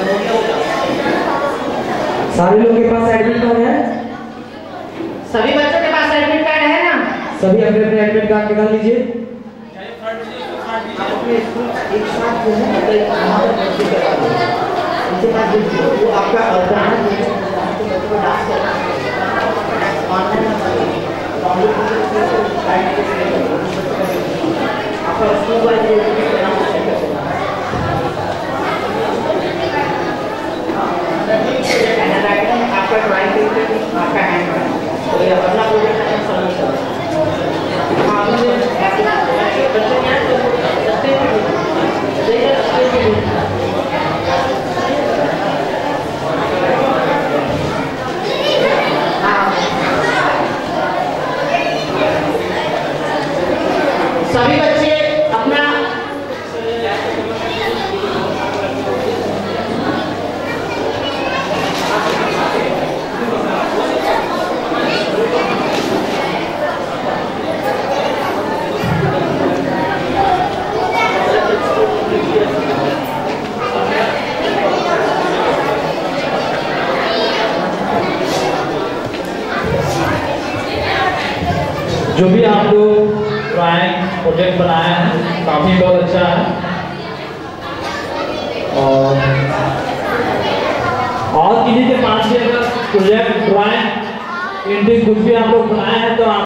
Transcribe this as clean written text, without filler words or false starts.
सारे लोगों के पास एडमिट कार्ड है? सभी बच्चों के पास एडमिट कार्ड है ना? सभी अपने अपने एडमिट कार्ड निकाल लीजिए। एक साथ जो है वो आपका आपका ड्राइंग आपका हैंड तो ये अपना सभी बच्चे अपना जो भी आप लोग ड्राइंग प्रोजेक्ट बनाया है काफ़ी बहुत अच्छा है। और किसी के पास भी अगर प्रोजेक्ट ड्राइंग पेंटिंग कुछ भी आप लोग बनाए हैं तो